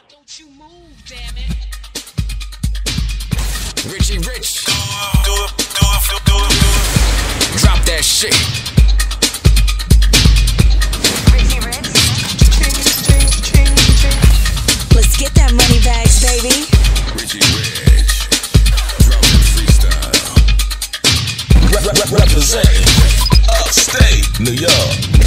Don't you move, damn it. Richie Rich. Do it. Drop that shit. Richie Rich. Let's get that money bags, baby. Richie Rich. Drop that freestyle. Represent upstate New York.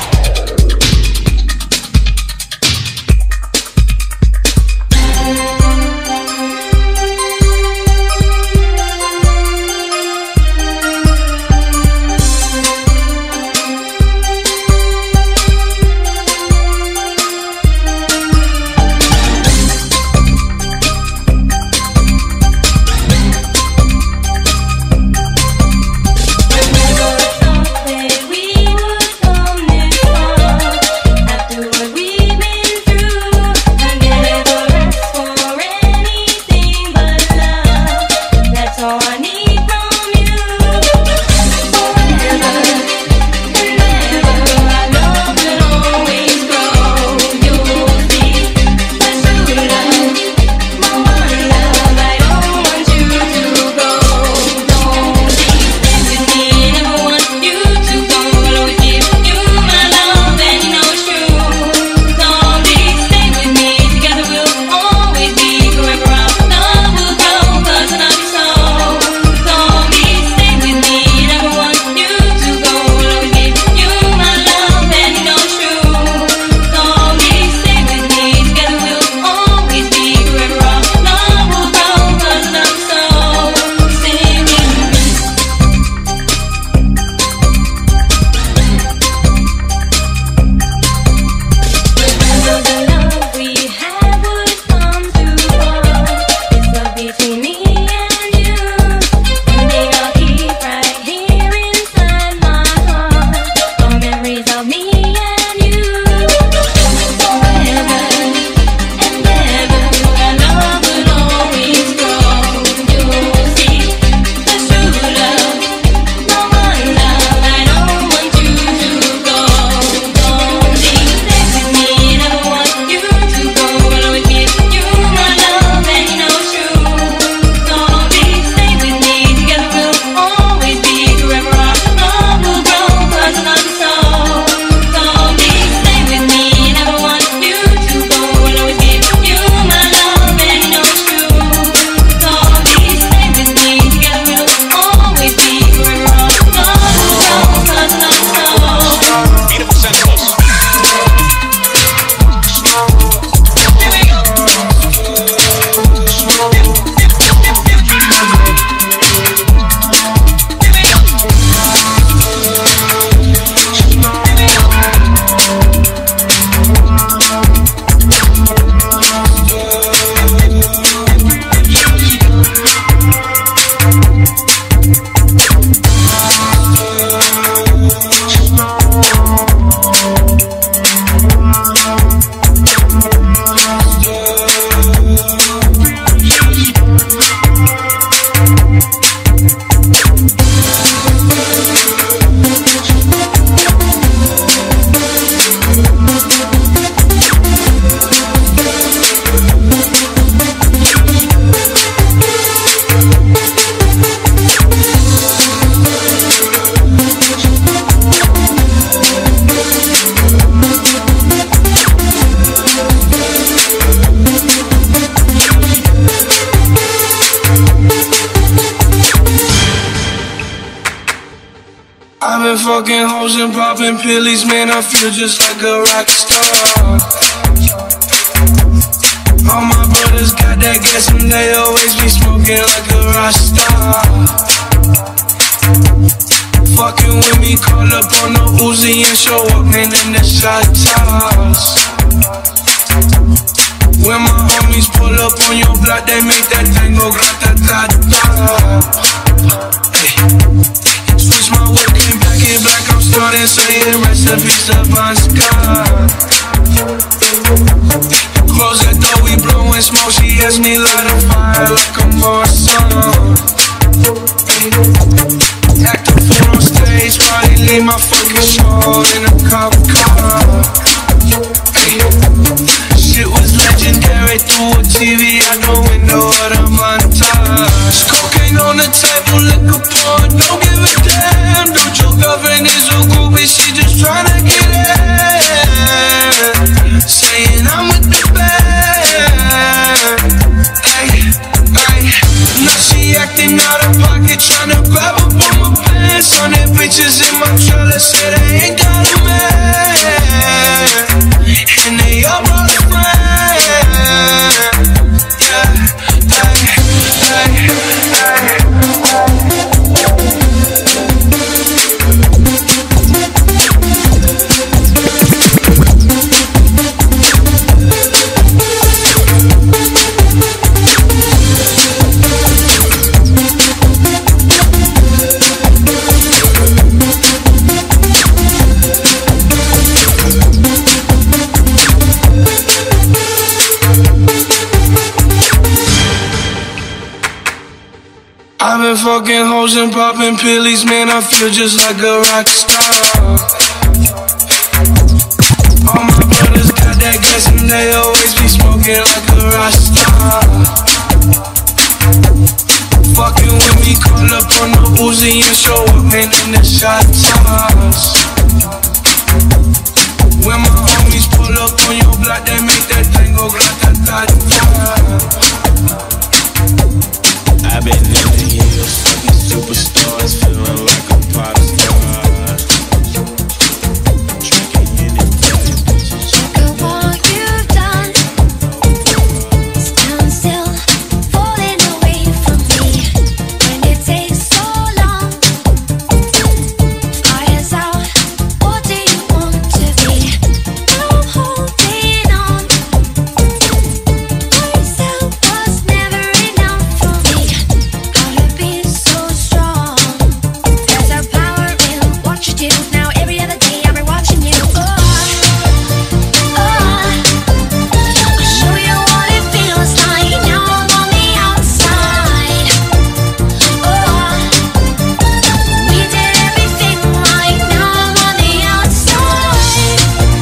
I've been fucking hoes and popping pillies, man, I feel just like a rock star. All my brothers got that gas and they always be smoking like a rock star. Fucking with me, call up on the Uzi and show up, man, in the shot toss. When my homies pull up on your block, they make that thing go grata-ta-ta. Switch my whip, came back in black, I'm starting saying recipes of Bon Scott. Close that door, we blowing smoke, she asked me light a fire like a Morrison. Act a fool on stage, probably leave my fucking show in a cop car. Shit was legendary. just tryna get in, saying I'm with the band. Ay, ay. Now she acting out of pocket, tryna grab up on my pants. 100 bitches in my trailer, say they ain't got a man, and they all brought a friend. Yeah, ay, ay, ay. I've been fucking hoes and popping pillies, man, I feel just like a rock star. All my brothers got that gas and they always be smoking like a rock star. Fucking with me, call up on the Uzi and show up, man, in the shot toss. When my homies pull up on your block, they make that thing go grata-ta-ta. I've been in the hills, fucking superstars, feeling like a pop star. Drinking in it, bitches. Look at what you've done. Stand still, falling away from me. When it takes so long, fire's out. What do you want to be? I'm holding on. Words out was never enough for me. Gotta be so strong. There's a power in what you do. Now every other day I'll be watching you. I'll show you what it feels like. Now I'm on the outside. We did everything right. Now I'm on the outside.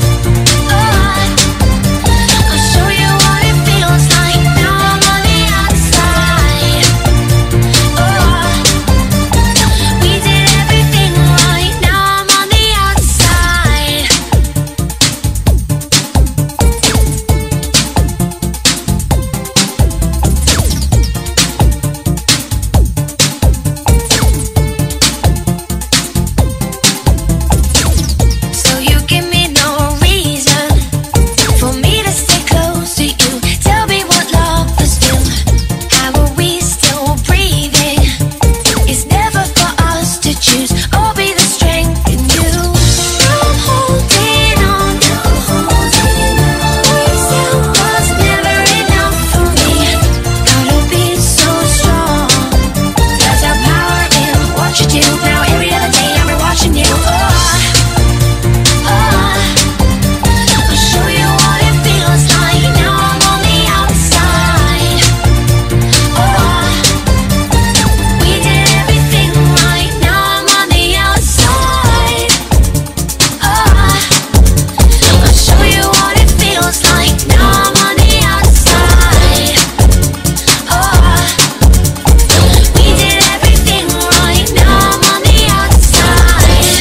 I'll show you what it feels like. Now I'm on the outside. We did everything right. Now I'm on the outside. So you give me no reason for me to stay close to you. Tell me what lovers do. How are we still breathing? It's never for us to choose. I'll be the strength in you. I'm holding on. Words out was never enough for me. Gotta be so strong. There's a power in what you do. Now every other day I'll be watching you. I'll show you what it feels like. Now I'm on the outside. We did everything right. Now I'm on the outside. I'll show you what it feels like. Now I'm on the outside. We did everything right. Now I'm on the outside.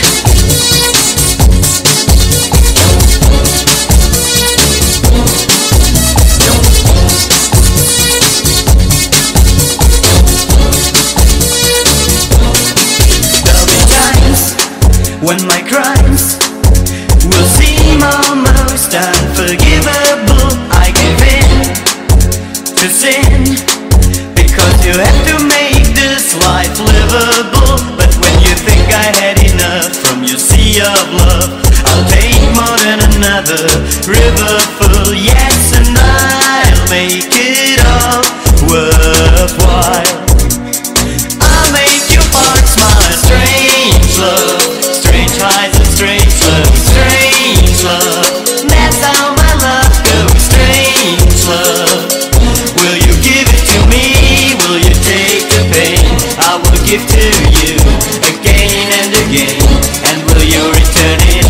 There'll be times when my crimes will seem almost unforgivable. I give in to sin because you have to make this life livable. But when you think I had enough from your sea of love, I'll take more than another river full. Yes, and I'll make it all worthwhile. I'll make your heart smile. Strange love, strange highs and strange love, strange love. That's how my love goes. Strange love. Will you give it to me? Will you take the pain? I will give to you again and again. And will you return it?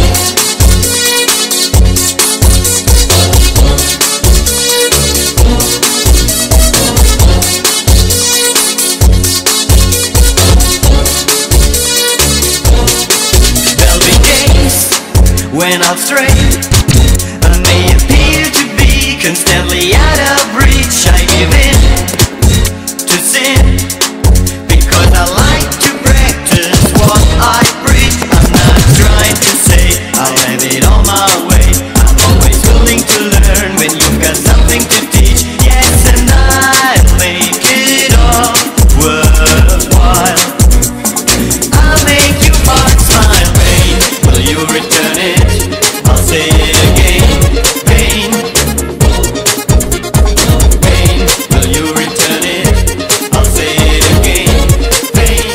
when I'm straight. I may appear to be constantly out of reach. I give in to sin because I like to practice what I preach. I'm not trying to say I'll have it all my way. I'm always willing to learn when you've got something to teach. Yes, and I'll make it all worthwhile. I'll make your heart smile. Pain, will you return it? I'll say it again. Pain, pain, will you return it? I'll say it again. Pain.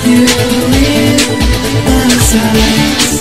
You live my side.